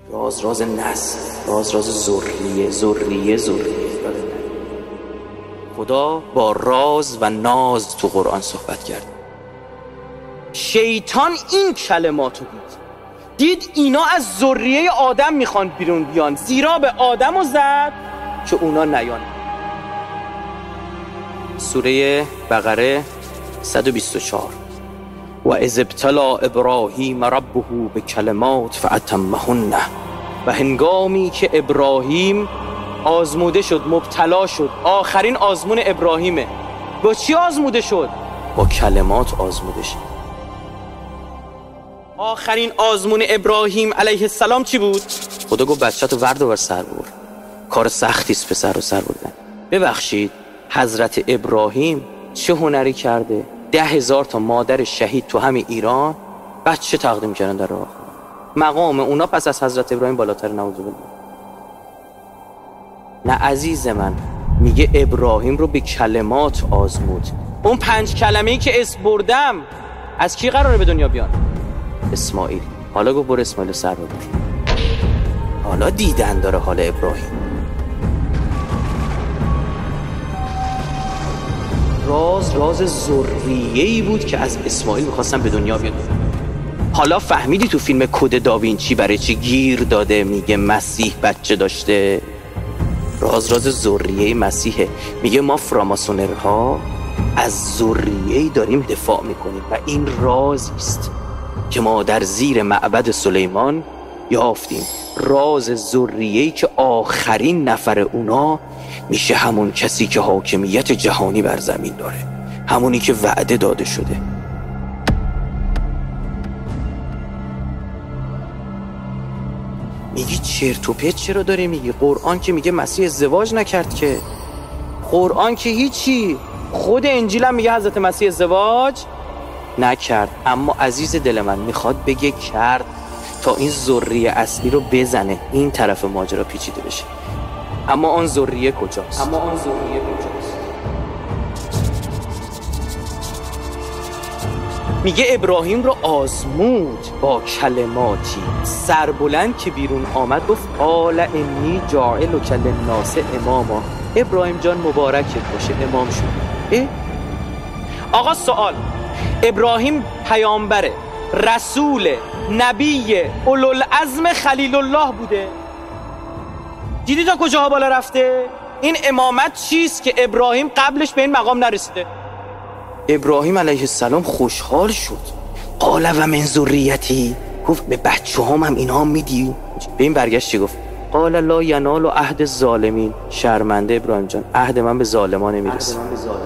راز نسل، راز ذریه. خدا با راز و ناز تو قرآن صحبت کرد. شیطان این کلماتو دید اینا از ذریه آدم میخوان بیرون بیان، زیرا به آدمو زد که اونا نیان. سوره بقره 124 و اذ ابتلی ابراهیم ربه بکلمات فاتمهن. و هنگامی که ابراهیم آزموده شد، مبتلا شد، آخرین آزمون ابراهیمه. با چی آزموده شد؟ با کلمات آزموده شد. آخرین آزمون ابراهیم علیه السلام چی بود؟ خدا گفت بچه‌تو ورد و بر سر ببر. کار سختیست پسر و سر بردن. ببخشید حضرت ابراهیم چه هنری کرده؟ 10,000 تا مادر شهید تو همین ایران بچه تقدیم کردن در راه. مقام اونا پس از حضرت ابراهیم بالاتر، نعوذ بالله. نه عزیز من، میگه ابراهیم رو به کلمات آزمود. اون 5 کلمه‌ای که اسم بردم از کی قراره به دنیا بیان؟ اسماعیل. حالا گفت برو اسماعیل سر ببر. حالا دیدن داره حال ابراهیم. راز ذریه‌ای بود که از اسماعیل می‌خواستن به دنیا بیاد. حالا فهمیدی تو فیلم کد داوینچی برای چی گیر داده میگه مسیح بچه داشته؟ راز ذریه مسیحه. میگه ما فراماسونرها از ذریه‌ای داریم دفاع میکنیم و این رازی است که ما در زیر معبد سلیمان یافتیم. راز ذریه‌ای که آخرین نفر اونا میشه همون کسی که حاکمیت جهانی بر زمین داره، همونی که وعده داده شده. میگی چرت و پرت چرا داری میگی؟ قرآن که میگه مسیح ازدواج نکرد که. قرآن که هیچی. خود انجیل هم میگه حضرت مسیح ازدواج نکرد. اما عزیز دل من میخواد بگه کرد تا این ذریه اصلی رو بزنه، این طرف ماجرا پیچیده بشه. اما آن ذریه کجاست؟ میگه ابراهیم رو آزمود با کلماتی. سربلند که بیرون آمد گفت قال انی جاعلک للناس اماما. ابراهیم جان مبارکت باشه، امام شد. آقا سوال، ابراهیم پیامبره، رسول، نبی، اولوالعزم خلیل الله بوده؟ دیدی تا کجاها بالا رفته؟ این امامت چیست که ابراهیم قبلش به این مقام نرسیده؟ ابراهیم علیه السلام خوشحال شد. قال و من ذریتی، گفت به بچه هم اینا هم میدی؟ به این برگشت چی گفت؟ قال لا ینال عهد الظالمین. شرمنده ابراهیم جان، عهد من به ظالمان نمیرسه.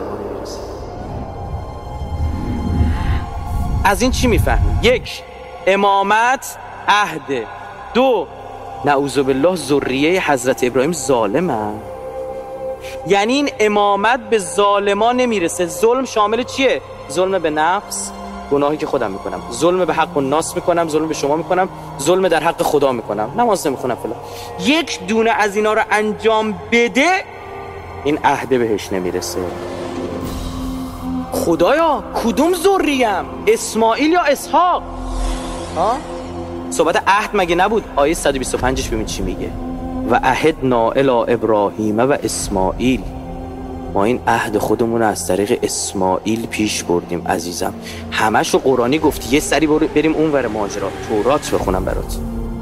از این چی میفهمیم؟ 1. امامت عهد. 2. نعوذ بالله ذریه حضرت ابراهیم ظالمه. یعنی این امامت به ظالمان نمیرسه. ظلم شامل چیه؟ ظلم به نفس، گناهی که خودم میکنم، ظلم به حق الناس میکنم، ظلم به شما میکنم، ظلم در حق خدا میکنم، نماز نمیخونم فلان. 1 دونه از اینا رو انجام بده، این عهد بهش نمیرسه. خدایا کدوم ذریم؟ اسماعیل یا اسحاق؟ صحبت عهد مگه نبود؟ آیه 125ش ببین چی میگه. و عهدنا الی ابراهیم و اسماعیل. ما این عهد خودمون رو از طریق اسماعیل پیش بردیم عزیزم. همشو قرآنی گفتی. یه سری بریم اون ور ماجرا، تورات بخونم برات.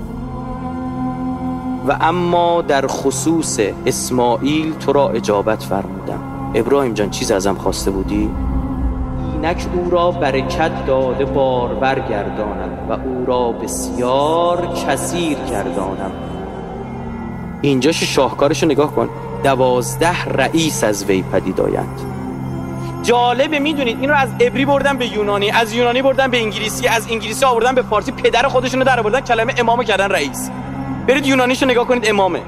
و اما در خصوص اسماعیل تو را اجابت فرمودم. ابراهیم جان چیز ازم خواسته بودی؟ اینک او را برکت داده بارور گردانم و او را بسیار کثیر گردانم. اینجاش شاهکارشو نگاه کن. 12 رئیس از وی پدید آیند. جالبه، میدونید این رو از عبری بردن به یونانی، از یونانی بردن به انگلیسی، از انگلیسی آوردن به فارسی. پدر خودشونو در آوردن، کلمه امامو کردن رئیس. برید یونانیشو نگاه کنید، امامه.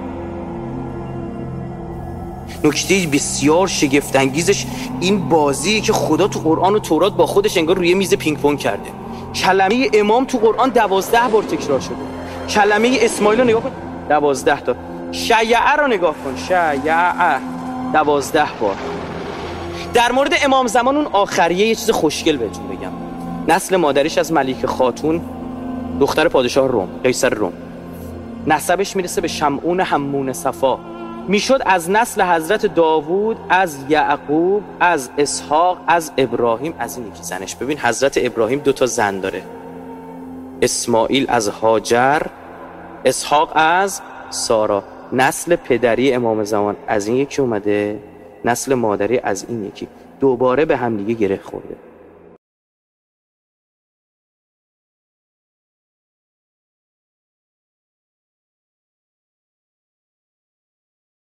نکته بسیار شگفت انگیزش این بازیه که خدا تو قرآن و تورات با خودش انگار روی میز پینگ پونگ کرده. کلمه امام تو قرآن 12 بار تکرار شده. کلمه اسماعیل رو نگاه کن، 12 تا. شیعه رو نگاه کن، شیعه 12 بار. در مورد امام زمان اون آخریه یه چیز خوشگل بهتون بگم. نسل مادریش از ملیکه خاتون، دختر پادشاه روم، قیصر روم. نسبش میرسه به شمعون حمون صفا. میشد از نسل حضرت داوود، از یعقوب، از اسحاق، از ابراهیم، از این یکی زنش. ببین حضرت ابراهیم 2 زن داره، اسماعیل از هاجر، اسحاق از سارا. نسل پدری امام زمان از این یکی اومده، نسل مادری از این یکی، دوباره به هم دیگه گره خورده.